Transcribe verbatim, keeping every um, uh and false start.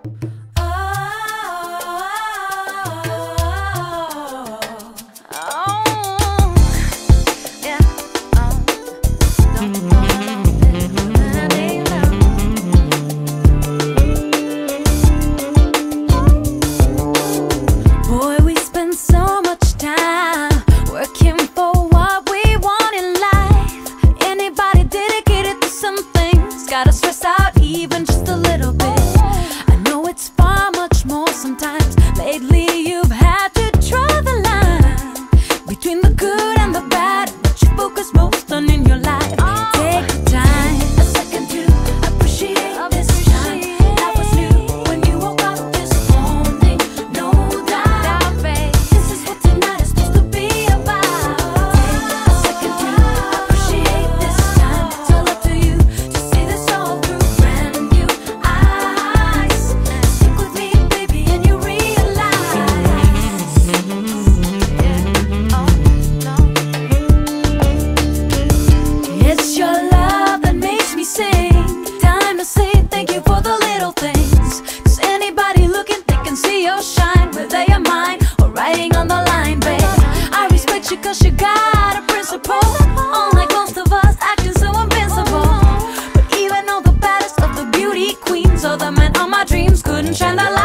Gotta stress out even just a little bit. I know it's far much more sometimes. Lately you've had to draw the line between the good and the bad, what you focus most on in your life. Take the time, a second to appreciate this time that was new when you woke up this morning. No doubt, babe, this is what tonight is supposed to be about. Take a second to appreciate this time. It's all up to you to see this all through brand new eyes. Stick with me, baby, and you realize, yeah, oh no, it's your love that makes me sing. Time to say thank you for the little things. 'Cause anybody looking, they can see your shine, whether you're mine or riding on the line, babe. I respect you 'cause you got a principle, unlike most of us acting so invincible. But even though the baddest of the beauty queens or the men on my dreams couldn't shine the light